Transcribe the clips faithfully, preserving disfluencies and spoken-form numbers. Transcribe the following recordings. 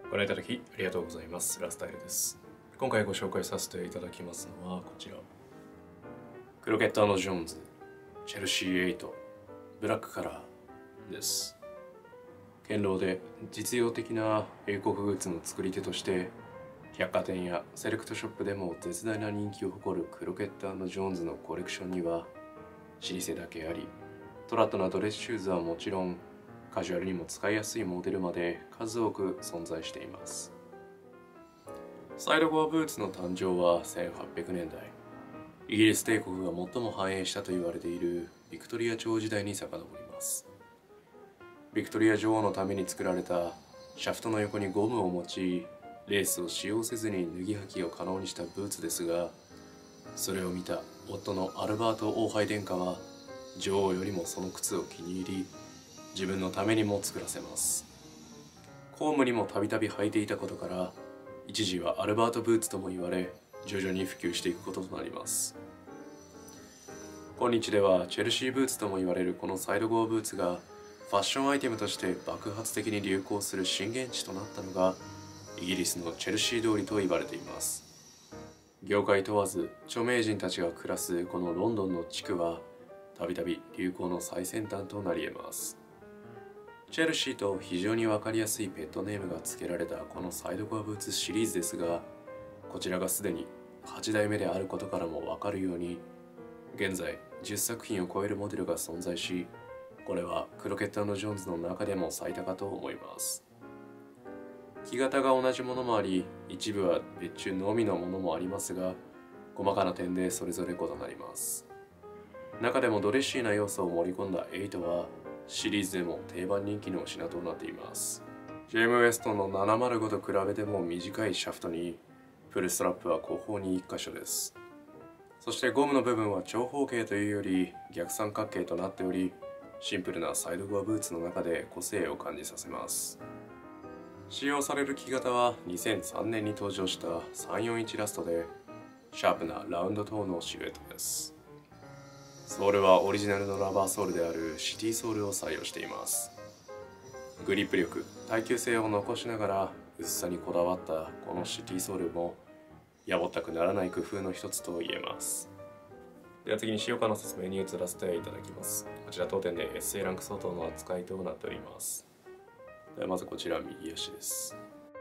ご覧いただきありがとうございます。ラスタイルです。今回ご紹介させていただきますのはこちら。クロケット&ジョーンズチェルシーエイトブラックカラーです。堅牢で実用的な英国グッズの作り手として百貨店やセレクトショップでも絶大な人気を誇るクロケット&ジョーンズのコレクションには老舗だけあり、トラットなドレスシューズはもちろんカジュアルにも使いやすいモデルまで数多く存在しています。サイドゴアブーツの誕生はせんはっぴゃくねんだい、イギリス帝国が最も繁栄したと言われているビクトリア朝時代に遡ります。ビクトリア女王のために作られたシャフトの横にゴムを用い、レースを使用せずに脱ぎ履きを可能にしたブーツですが、それを見た夫のアルバート王杯殿下は女王よりもその靴を気に入り、自分のためにも作らせます。公務にもたびたび履いていたことから、一時はアルバートブーツとも言われ、徐々に普及していくこととなります。今日ではチェルシーブーツとも言われるこのサイドゴアブーツがファッションアイテムとして爆発的に流行する震源地となったのがイギリスのチェルシー通りと言われています。業界問わず著名人たちが暮らすこのロンドンの地区はたびたび流行の最先端となり得ます。チェルシーと非常に分かりやすいペットネームが付けられたこのサイドゴアブーツシリーズですが、こちらがすでにはちだいめであることからも分かるように、現在じゅっさくひんを超えるモデルが存在し、これはクロケット&ジョーンズの中でも最多かと思います。木型が同じものもあり、一部は別注のみのものもありますが、細かな点でそれぞれ異なります。中でもドレッシーな要素を盛り込んだエイトはシリーズでも定番人気の品となっています。ジェーム・ウェストンのななまるごと比べても短いシャフトに、フルストラップは後方にいっかしょです。そしてゴムの部分は長方形というより逆三角形となっており、シンプルなサイドゴアブーツの中で個性を感じさせます。使用される木型はにせんさんねんに登場したさんよんいちラストで、シャープなラウンドトーンのシルエットです。ソールはオリジナルのラバーソールであるシティソールを採用しています。グリップ力、耐久性を残しながら薄さにこだわったこのシティソールもやぼったくならない工夫の一つと言えます。では次に使用感の説明に移らせていただきます。こちら当店で エスエー ランク相当の扱いとなっております。ではまずこちら右足です。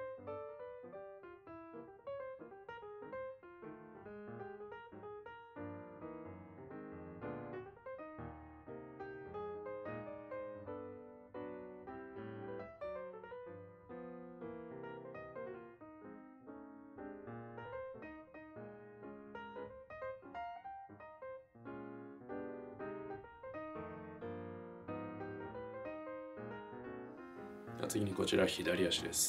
次にこちら左足です。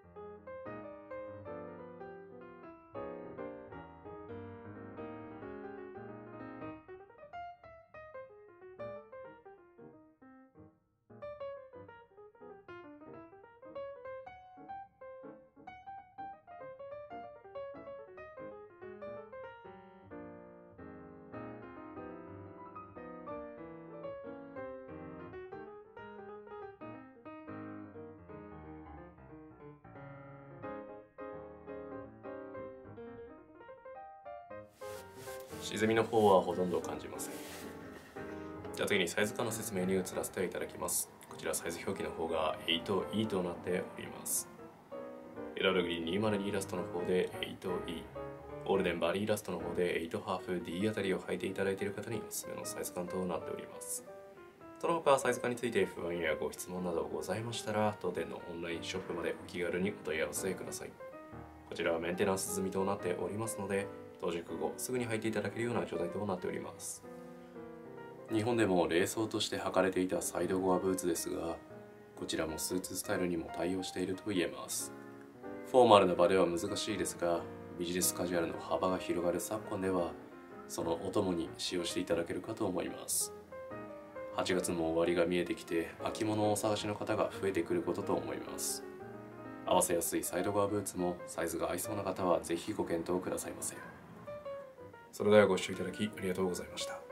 沈みの方はほとんど感じません。じゃあ次にサイズ感の説明に移らせていただきます。こちらサイズ表記の方が エイトイー となっております。エラルグリーにひゃくにイラストの方で エイトイー、オールデンバリーイラストの方でエイトハーフ ディー あたりを履いていただいている方におすすめのサイズ感となっております。その他サイズ感について不安やご質問などございましたら、当店のオンラインショップまでお気軽にお問い合わせください。こちらはメンテナンス済みとなっておりますので、到着後すぐに履いていただけるような状態となっております。日本でも礼装として履かれていたサイドゴアブーツですが、こちらもスーツスタイルにも対応していると言えます。フォーマルな場では難しいですが、ビジネスカジュアルの幅が広がる昨今ではそのお供に使用していただけるかと思います。はちがつも終わりが見えてきて、秋物をお探しの方が増えてくることと思います。合わせやすいサイドゴアブーツもサイズが合いそうな方はぜひご検討くださいませ。それではご視聴いただきありがとうございました。